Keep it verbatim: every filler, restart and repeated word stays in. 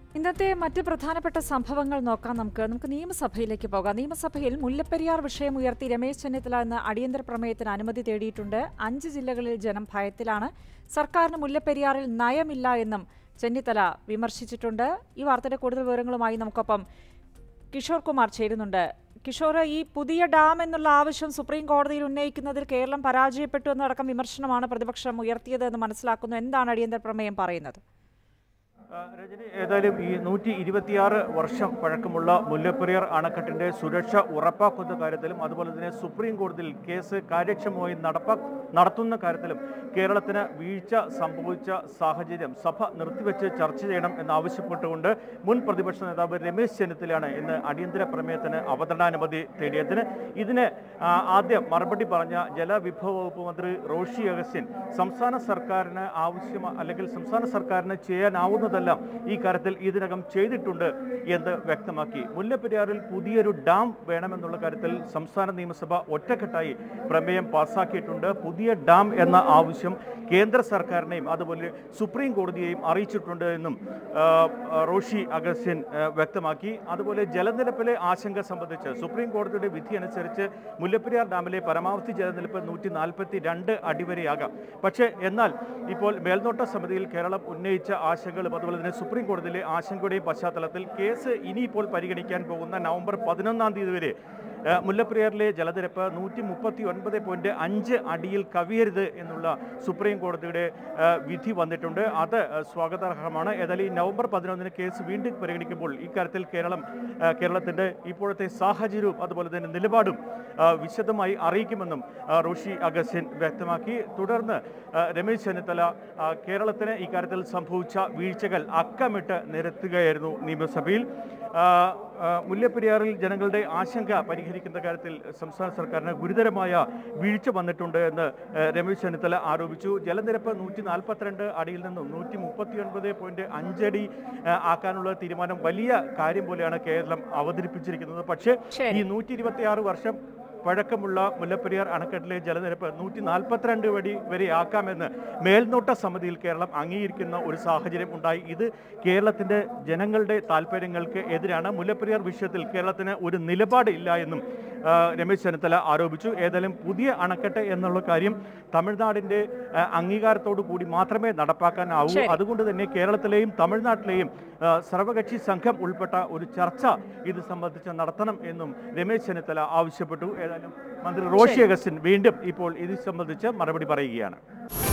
ഇന്നത്തെ മറ്റ് പ്രധാനപ്പെട്ട സംഭവങ്ങൾ നോക്കാം. നമുക്ക് നമുക്ക് നിയമസഭയിലേക്ക് പോകാം. നിയമസഭയിൽ മുല്ലപ്പെരിയാർ വിഷയം ഉയർത്തി രമേശ് ചെന്നിത്തല എന്ന അടിയന്തര പ്രമേയത്തിന് അനുമതി തേടിയിട്ടുണ്ട്. അഞ്ച് ജില്ലകളിൽ ജനം ഭയത്തിലാണ്. സർക്കാരിന് മുല്ലപ്പെരിയാറിൽ നയമില്ല എന്നും ചെന്നിത്തല വിമർശിച്ചിട്ടുണ്ട്. ഈ വാർത്തയുടെ കൂടുതൽ വിവരങ്ങളുമായി നമുക്കൊപ്പം കിഷോർ കുമാർ ചേരുന്നുണ്ട്. കിഷോർ, ഈ പുതിയ ഡാം എന്നുള്ള ആവശ്യം സുപ്രീം കോടതിയിൽ ഉന്നയിക്കുന്നതിൽ കേരളം പരാജയപ്പെട്ടു എന്നടക്കം വിമർശനമാണ് പ്രതിപക്ഷം ഉയർത്തിയത് എന്ന് മനസ്സിലാക്കുന്നു. എന്താണ് അടിയന്തര പ്രമേയം പറയുന്നത്? രജനി, ഏതായാലും ഈ നൂറ്റി ഇരുപത്തിയാറ് വർഷം പഴക്കമുള്ള മുല്ലപ്പെരിയാർ അണക്കെട്ടിന്റെ സുരക്ഷ ഉറപ്പാക്കുന്ന കാര്യത്തിലും അതുപോലെ തന്നെ സുപ്രീം കോടതിയിൽ കേസ് കാര്യക്ഷമമായി നടപ്പാ നടത്തുന്ന കാര്യത്തിലും കേരളത്തിന് വീഴ്ച സംഭവിച്ച സാഹചര്യം സഭ നിർത്തിവെച്ച് ചർച്ച ചെയ്യണം എന്നാവശ്യപ്പെട്ടുകൊണ്ട് മുൻ പ്രതിപക്ഷ നേതാവ് രമേശ് ചെന്നിത്തലയാണ് ഇന്ന് അടിയന്തര പ്രമേയത്തിന് അവതരണാനുമതി തേടിയതിന് ഇതിന് ആദ്യം മറുപടി പറഞ്ഞ ജലവിഭവ വകുപ്പ് മന്ത്രി റോഷി അഗസ്റ്റിൻ സംസ്ഥാന സർക്കാരിന് ആവശ്യം അല്ലെങ്കിൽ സംസ്ഥാന സർക്കാരിന് ചെയ്യാനാവുന്നത് ഈ കാര്യത്തിൽ ഇതിനകം ചെയ്തിട്ടുണ്ട് എന്ന് വ്യക്തമാക്കി. മുല്ലപ്പെരിയാറിൽ പുതിയൊരു ഡാം വേണമെന്നുള്ള കാര്യത്തിൽ സംസ്ഥാന നിയമസഭ ഒറ്റക്കെട്ടായി പ്രമേയം പാസാക്കിയിട്ടുണ്ട്. പുതിയ ഡാം എന്ന ആവശ്യം കേന്ദ്ര സർക്കാരിനെയും അതുപോലെ സുപ്രീം കോടതിയെയും അറിയിച്ചിട്ടുണ്ട് എന്നും റോഷി അഗസ്റ്റിൻ വ്യക്തമാക്കി. അതുപോലെ ജലനിരപ്പിലെ ആശങ്ക സംബന്ധിച്ച് സുപ്രീം കോടതിയുടെ വിധി അനുസരിച്ച് മുല്ലപ്പെരിയാർ ഡാമിലെ പരമാവധി ജലനിരപ്പ് നൂറ്റി നാൽപ്പത്തി രണ്ട് അടി വരെയാകാം. പക്ഷേ എന്നാൽ ഇപ്പോൾ മേൽനോട്ട സമിതിയിൽ കേരളം ഉന്നയിച്ച ആശങ്കകളും അതുപോലെ തന്നെ സുപ്രീം കോടതിയിലെ ആശങ്കയുടെയും പശ്ചാത്തലത്തിൽ കേസ് ഇനിയിപ്പോൾ പരിഗണിക്കാൻ പോകുന്ന നവംബർ പതിനൊന്നാം തീയതി വരെ മുല്ലപ്പെരിയാറിലെ ജലനിരപ്പ് നൂറ്റി മുപ്പത്തി ഒൻപത് പോയിന്റ് അഞ്ച് അടിയിൽ കവിയരുത് എന്നുള്ള സുപ്രീം കോടതിയുടെ വിധി വന്നിട്ടുണ്ട്. അത് സ്വാഗതാർഹമാണ്. ഏതായാലും ഈ നവംബർ പതിനൊന്നിന് കേസ് വീണ്ടും പരിഗണിക്കുമ്പോൾ ഇക്കാര്യത്തിൽ കേരളം കേരളത്തിൻ്റെ ഇപ്പോഴത്തെ സാഹചര്യവും അതുപോലെ തന്നെ നിലപാടും വിശദമായി അറിയിക്കുമെന്നും റോഷി അഗസ്റ്റിൻ വ്യക്തമാക്കി. തുടർന്ന് രമേശ് ചെന്നിത്തല കേരളത്തിന് ഇക്കാര്യത്തിൽ സംഭവിച്ച വീഴ്ചകൾ അക്കമിട്ട് നിരത്തുകയായിരുന്നു നിയമസഭയിൽ. മുല്ലപ്പെരിയാറിൽ ജനങ്ങളുടെ ആശങ്ക പരിഹരിക്കുന്ന കാര്യത്തിൽ സംസ്ഥാന സർക്കാരിന് ഗുരുതരമായ വീഴ്ച വന്നിട്ടുണ്ട് എന്ന് രമേശ് ചെന്നിത്തല ആരോപിച്ചു. ജലനിരപ്പ് നൂറ്റി നാൽപ്പത്തിരണ്ട് അടിയിൽ നിന്നും നൂറ്റി മുപ്പത്തി ഒൻപത് പോയിന്റ് അഞ്ചടി ആക്കാനുള്ള തീരുമാനം വലിയ കാര്യം പോലെയാണ് കേരളം അവതരിപ്പിച്ചിരിക്കുന്നത്. പക്ഷേ ഈ നൂറ്റി ഇരുപത്തി ആറ് വർഷം പഴക്കമുള്ള മുല്ലപ്പെരിയാർ അണക്കെട്ടിലെ ജലനിരപ്പ് നൂറ്റി നാൽപ്പത്തിരണ്ട് അടി വരെ ആക്കാമെന്ന് മേൽനോട്ട സമിതിയിൽ കേരളം അംഗീകരിക്കുന്ന ഒരു സാഹചര്യം ഉണ്ടായി. ഇത് കേരളത്തിൻ്റെ ജനങ്ങളുടെ താല്പര്യങ്ങൾക്ക് എതിരാണ്. മുല്ലപ്പെരിയാർ വിഷയത്തിൽ കേരളത്തിന് ഒരു നിലപാട് ഇല്ല എന്നും രമേശ് ചെന്നിത്തല ആരോപിച്ചു. ഏതായാലും പുതിയ അണക്കെട്ട് എന്നുള്ള കാര്യം തമിഴ്നാടിൻ്റെ അംഗീകാരത്തോടു കൂടി മാത്രമേ നടപ്പാക്കാനാവൂ. അതുകൊണ്ട് തന്നെ കേരളത്തിലെയും തമിഴ്നാട്ടിലെയും സർവകക്ഷി സംഘം ഉൾപ്പെട്ട ഒരു ചർച്ച ഇത് സംബന്ധിച്ച് നടത്തണം എന്നും രമേശ് ചെന്നിത്തല ആവശ്യപ്പെട്ടു. ഏതായാലും മന്ത്രി റോഷി അഗസ്റ്റിൻ വീണ്ടും ഇപ്പോൾ ഇത് സംബന്ധിച്ച് മറുപടി പറയുകയാണ്.